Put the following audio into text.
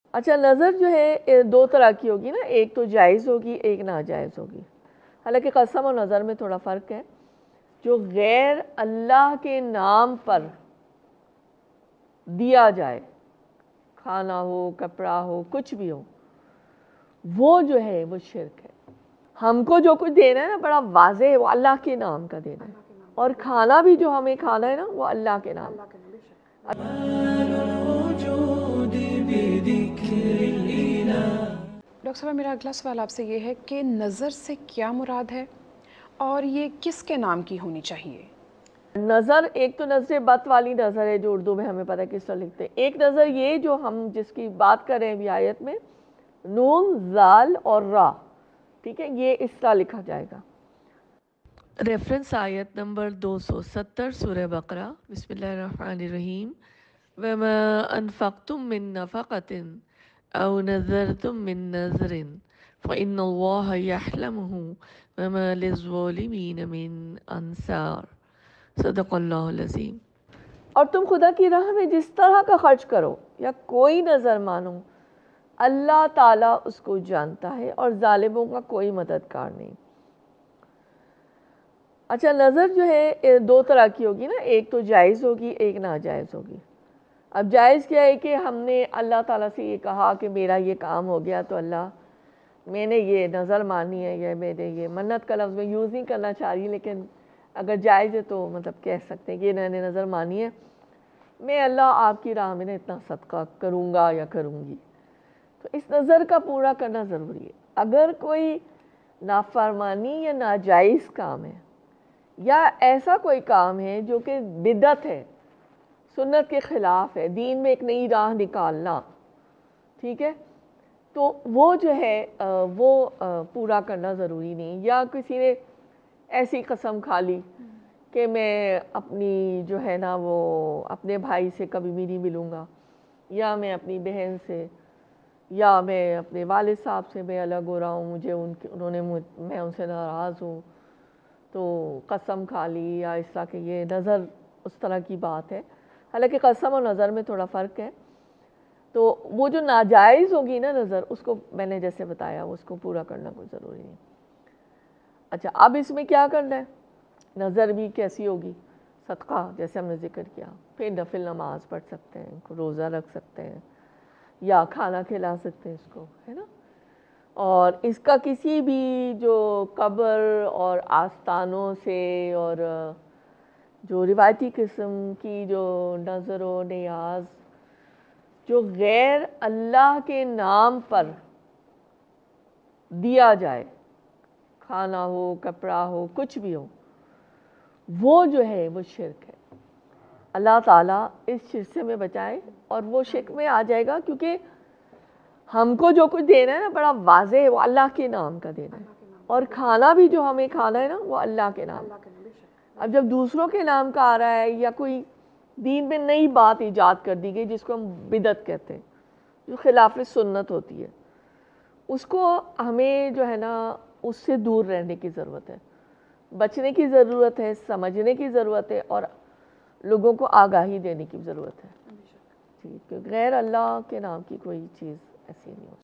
اچھا نظر جو ہے دو طرح کی ہوگی نا، ایک تو جائز ہوگی، ایک ناجائز ہوگی. حالانکہ قسم اور نظر میں تھوڑا فرق ہے. جو غیر اللہ کے نام پر دیا جائے، کھانا ہو، کپڑا ہو، کچھ بھی ہو، وہ جو ہے وہ شرک ہے. ہم کو جو کچھ دینا ہے نا بڑا واضح ہے، وہ اللہ کے نام کا دینا ہے. اور کھانا بھی جو ہمیں کھانا ہے نا وہ اللہ کے نام. ڈاکٹر صاحب میرا اگلا سوال آپ سے یہ ہے کہ نظر سے کیا مراد ہے اور یہ کس کے نام کی ہونی چاہیے؟ نظر ایک تو نظر بت والی نظر ہے جو اردو میں ہمیں پتہ ہے کس طرح لکھتے ہیں. ایک نظر یہ جو ہم جس کی بات کر رہے ہیں بھی آیت میں، نون زال اور را، ٹھیک ہے، یہ اس طرح لکھا جائے گا. ریفرنس آیت نمبر 270 سورہ بقرہ. بسم اللہ الرحمن الرحیم. وما انفقتم من نفقة او نذرتم من نذر فإن اللہ یحلمہ وما للظالمین من انصار. صدق اللہ العظیم. اور تم خدا کی راہ میں جس طرح کا خرچ کرو یا کوئی نظر مانو، اللہ تعالیٰ اس کو جانتا ہے اور ظالموں کا کوئی مددگار نہیں. اچھا نظر جو ہے دو طرح کی ہوگی نا، ایک تو جائز ہوگی، ایک ناجائز ہوگی. اب جائز کیا ہے کہ ہم نے اللہ تعالیٰ سے یہ کہا کہ میرا یہ کام ہو گیا تو اللہ میں نے یہ نظر مانی ہے، یا میں نے یہ منت کا لفظ میں یوز نہیں کرنا چاہ رہی، لیکن اگر جائز ہے تو مطلب کہہ سکتے ہیں کہ میں نے نظر مانی ہے، میں اللہ آپ کی راہ میں نے اتنا صدقہ کروں گا یا کروں گی. تو اس نظر کا پورا کرنا ضروری ہے. اگر کوئی نافرمانی یا ناجائز کام ہے یا ایسا کوئی کام ہے جو کہ بدعت ہے، سنت کے خلاف ہے، دین میں ایک نئی راہ نکالنا، ٹھیک ہے، تو وہ جو ہے وہ پورا کرنا ضروری نہیں. یا کسی نے ایسی قسم کھا لی کہ میں اپنی جو ہے نا وہ اپنے بھائی سے کبھی بھی نہیں ملوں گا، یا میں اپنی بہن سے، یا میں اپنے والد صاحب سے میں الگ ہو رہا ہوں، مجھے میں ان سے ناراض ہوں، تو قسم کھا لی یا اس طرح کہ یہ نظر اس طرح کی بات ہے. حالانکہ قسم اور نظر میں تھوڑا فرق ہے. تو وہ جو ناجائز ہوگی نا نظر، اس کو میں نے جیسے بتایا اس کو پورا کرنا کوئی ضروری نہیں. اچھا اب اس میں کیا کرنا ہے؟ نظر بھی کیسی ہوگی؟ صدقہ جیسے ہم نے ذکر کیا، پھر نفل نماز پڑھ سکتے ہیں، روزہ رکھ سکتے ہیں، یا کھانا کھلا سکتے ہیں اس کو، ہے نا. اور اس کا کسی بھی جو قبر اور آستانوں سے اور جو روایتی قسم کی جو نظر و نیاز جو غیر اللہ کے نام پر دیا جائے، کھانا ہو، کپڑا ہو، کچھ بھی ہو، وہ جو ہے وہ شرک ہے. اللہ تعالیٰ اس شرک سے ہمیں بچائے. اور وہ شرک میں آ جائے گا کیونکہ ہم کو جو کچھ دینا ہے نا بڑا واضح ہے، وہ اللہ کے نام کا دینا ہے. اور کھانا بھی جو ہمیں کھانا ہے نا وہ اللہ کے نام. اب جب دوسروں کے نام کا آ رہا ہے یا کوئی دین میں نئی بات ایجاد کر دی گئی جس کو ہم بدعت کہتے ہیں، جو خلاف سنت ہوتی ہے، اس کو ہمیں جو ہے نا اس سے دور رہنے کی ضرورت ہے، بچنے کی ضرورت ہے، سمجھنے کی ضرورت ہے، اور لوگوں کو آگاہی دینے کی ضرورت ہے. ٹھیک ہے، غیر اللہ کے نام کی کوئی چیز ایسی نہیں ہوتی.